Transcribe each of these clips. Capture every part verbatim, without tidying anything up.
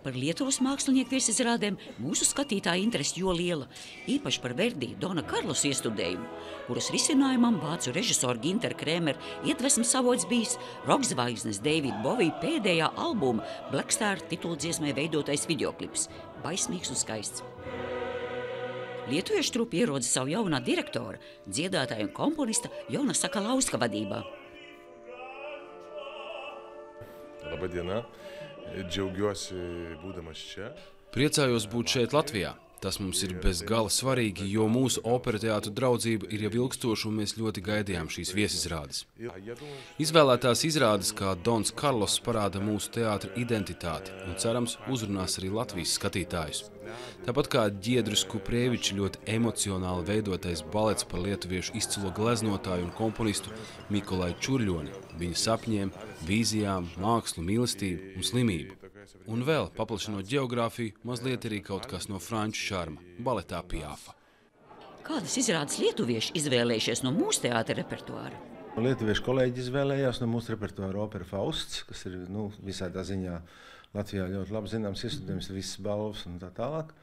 Par Lietuvas mākslinieku viesizrādēm mūsu skatītāja interese jo liela, īpaši par Verdi Dona Karlosa iestudējumu, kuras risinājumam vācu režisora Ginter Krēmera iedvesmas avots bijis rokzvaigznes Davida Bovija pēdējā albuma Black Star tituldziesmai veidotais videoklips – baismīgs un skaists. Lietuviešu trupa ierodza savu jaunā direktora, dziedātāja un komponista Jona Sakalauska vadībā. Labadiena, džiaugiuosi būdamas čia. Priecājos būt šeit Latvijā. Tas mums ir bez gala svarīgi, jo mūsu opera teātru draudzība ir jau ilgstoša un mēs ļoti gaidījām šīs viesizrādes. Izvēlētās izrādes kā Dons Karlos parāda mūsu teātra identitāti un cerams uzrunās arī Latvijas skatītājus. Tāpat kā Ģiedris Kuprēviča ļoti emocionāli veidotais balets par lietuviešu izcilo gleznotāju un komponistu Mikolaju Čurļoni, viņa sapņiem, vīzijām, mākslu, mīlestību un slimību. Un vēl, paplašinot ģeogrāfiju, mazliet arī kaut kas no franču šarma – baletā Piafa. Kādas izrādes lietuvieši izvēlējušies no mūsu teātra repertuāra? Lietuviešu kolēģi izvēlējās no mūsu repertuāra opera Fausts, kas ir nu, visādā ziņā Latvijā ļoti labi zināms iestudējums, visas balvas un tā tālāk.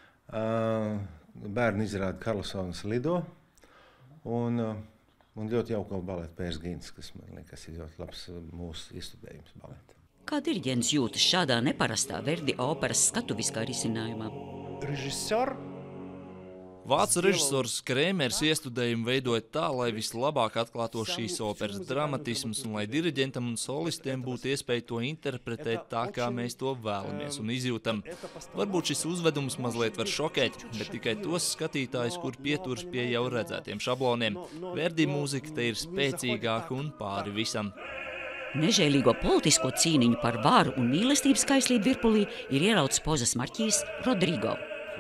Bērni izrāda Karlsonas Lido un, un ļoti jauko baletu Pērsgīns, kas man liekas ir ļoti labs mūsu iestudējums baleta. Kā diriģents jūtas šādā neparastā Verdi operas skatuviskā risinājumā? Vācu režisors Krēmers iestudējumu veidoja tā, lai vislabāk atklāto šīs operas dramatisms un lai diriģentam un solistiem būtu iespēja to interpretēt tā, kā mēs to vēlamies un izjūtam. Varbūt šis uzvedums mazliet var šokēt, bet tikai tos skatītājus, kur pieturas pie jau redzētiem šabloniem. Verdi mūzika te ir spēcīgāka un pāri visam. Nežēlīgo politisko cīniņu par varu un mīlestības kaislību virpulī ir ieraudzis pozas marķīs Rodrigo.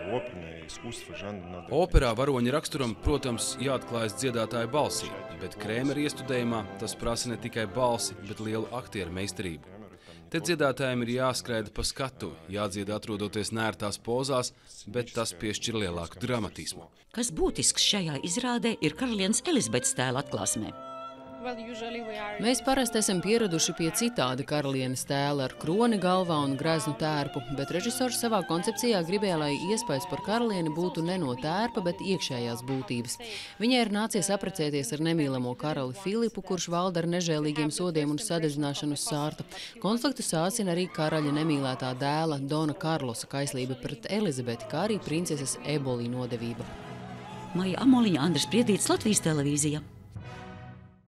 Operā varoņa raksturam, protams, jāatklājas dziedātāja balsī, bet Krēmera iestudējumā tas prasa ne tikai balsi, bet lielu aktieru meistarību. Te dziedātājiem ir jāskraida pa skatu, jādzied atrodoties nērtās pozās, bet tas piešķir lielāku dramatismu. Kas būtisks šajā izrādē ir karalienes Elizabetes tēla atklāsmē. Mēs parasti esam pieraduši pie citāda karalienes tēla ar kroni galvā un greznu tērpu, bet režisors savā koncepcijā gribēja, lai iespējas par karalieni būtu ne no tērpa, bet iekšējās būtības. Viņai ir nācies apprecēties ar nemīlamo karali Filipu, kurš valda ar nežēlīgiem sodiem un sadedzināšanu uz sārta. Konfliktu sācina arī karaļa nemīlētā dēla Dona Karlosa kaislība pret Elizabeti, kā arī princeses Eboli nodevība. Maija Amoliņa, Andris Priedītis, Latvijas televīzija.